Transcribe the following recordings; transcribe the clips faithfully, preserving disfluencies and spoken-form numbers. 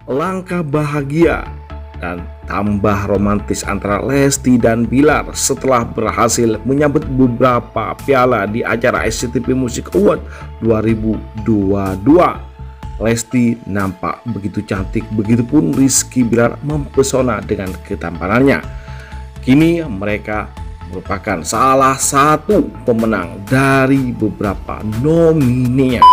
langkah bahagia dan tambah romantis antara Lesti dan Bilar setelah berhasil menyabet beberapa piala di acara S C T V Music Award dua ribu dua puluh dua. Lesti nampak begitu cantik, begitupun Rizky Bilar mempesona dengan ketampanannya. Kini mereka merupakan salah satu pemenang dari beberapa nomininya.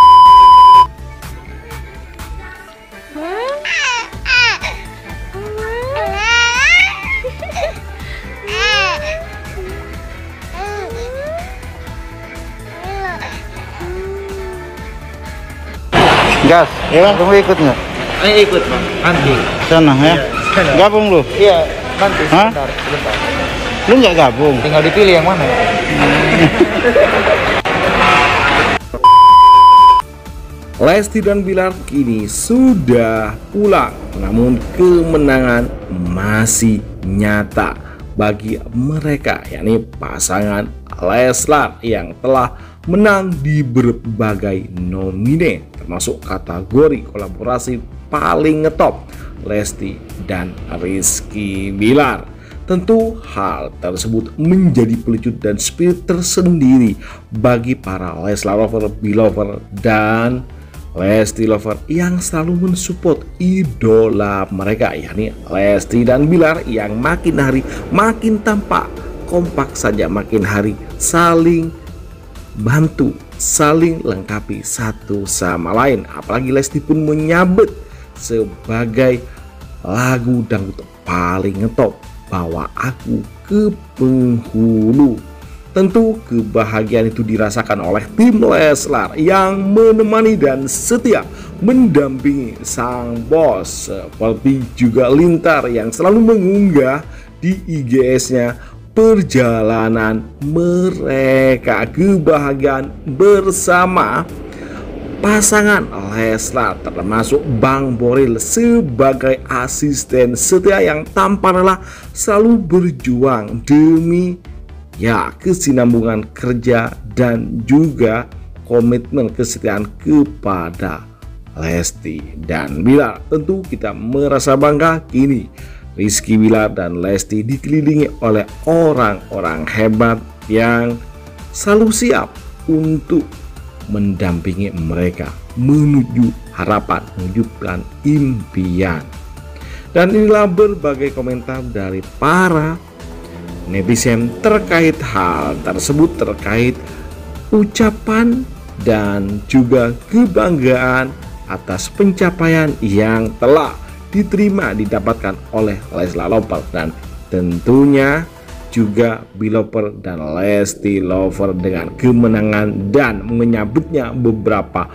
Gas, ya, kamu ikut nggak? Ayo ikut bang, nanti. Sana ya, Sana. Gabung lu? Iya, nanti. Hah? Sebentar, sebentar. Lu nggak gabung? Tinggal dipilih yang mana. Lesti dan Bilar kini sudah pulang, namun kemenangan masih nyata bagi mereka, yakni pasangan Leslar yang telah menang di berbagai nomine, termasuk kategori kolaborasi paling ngetop Lesti dan Rizky Bilar. Tentu hal tersebut menjadi pelecut dan spirit tersendiri bagi para Leslar lover, Bilover, dan Lesti lover yang selalu mensupport idola mereka, yakni Lesti dan Bilar, yang makin hari makin tampak kompak saja, makin hari saling bantu, saling lengkapi satu sama lain. Apalagi Lesti pun menyabet sebagai lagu dangdut paling ngetop, Bawa Aku ke Penghulu. Tentu kebahagiaan itu dirasakan oleh tim Leslar yang menemani dan setia mendampingi sang bos, seperti juga Lintar yang selalu mengunggah di I G S-nya perjalanan mereka, kebahagiaan bersama pasangan Leslar, termasuk Bang Boril sebagai asisten setia yang tampak rela selalu berjuang demi ya kesinambungan kerja dan juga komitmen kesetiaan kepada Lesti dan Bilar. Tentu kita merasa bangga kini Rizky Bilar dan Lesti dikelilingi oleh orang-orang hebat yang selalu siap untuk mendampingi mereka menuju harapan, mewujudkan impian. Dan inilah berbagai komentar dari para netizen terkait hal tersebut, terkait ucapan dan juga kebanggaan atas pencapaian yang telah diterima didapatkan oleh Leslar Lover dan tentunya juga Bilover dan Lesti Lover dengan kemenangan dan menyambutnya beberapa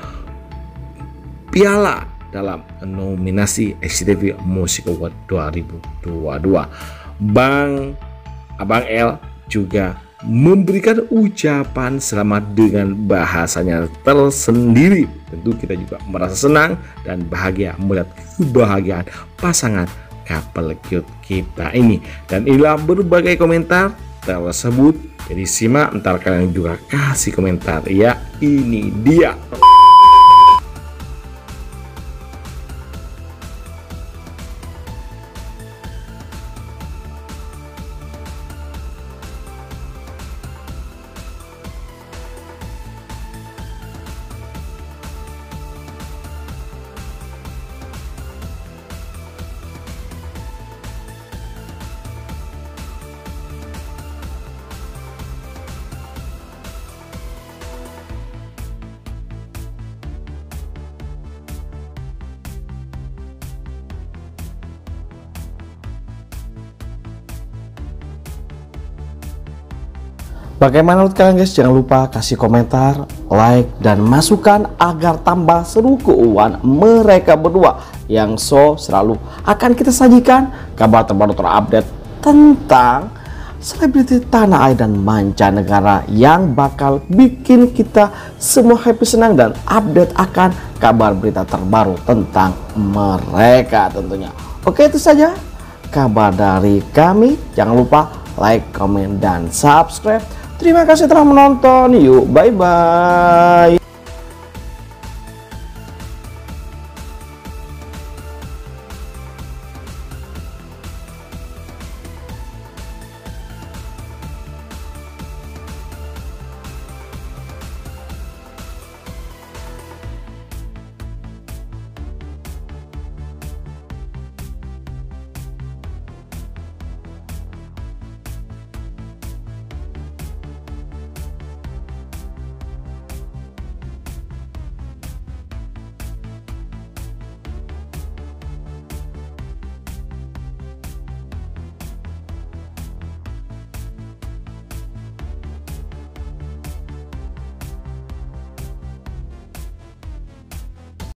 piala dalam nominasi S C T V Music Award dua ribu dua puluh dua. Bang Abang L juga memberikan ucapan selamat dengan bahasanya tersendiri. Tentu kita juga merasa senang dan bahagia melihat kebahagiaan pasangan couple cute kita ini. Dan inilah berbagai komentar tersebut. Jadi simak, ntar kalian juga kasih komentar ya. Ini dia. Bagaimana menurut kalian guys? Jangan lupa kasih komentar, like, dan masukan agar tambah seru keuangan mereka berdua yang so selalu akan kita sajikan kabar terbaru terupdate tentang selebriti tanah air dan mancanegara yang bakal bikin kita semua happy, senang, dan update akan kabar berita terbaru tentang mereka tentunya. Oke, itu saja kabar dari kami. Jangan lupa like, komen, dan subscribe. Terima kasih telah menonton. Yuk, bye-bye.